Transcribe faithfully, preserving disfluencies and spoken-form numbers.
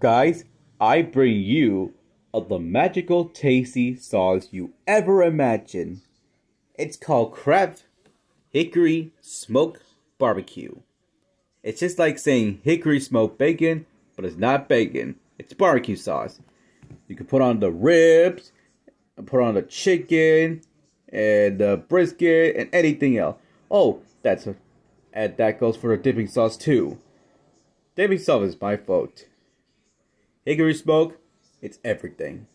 guys, I bring you of the magical tasty sauce you ever imagine. It's called Kraft Hickory Smoked Barbecue. It's just like saying hickory smoked bacon, but it's not bacon. It's barbecue sauce. You can put on the ribs, and put on the chicken, and the brisket, and anything else. Oh, that's a, and that goes for the dipping sauce too. Dipping sauce is my fault. Hickory smoke, it's everything.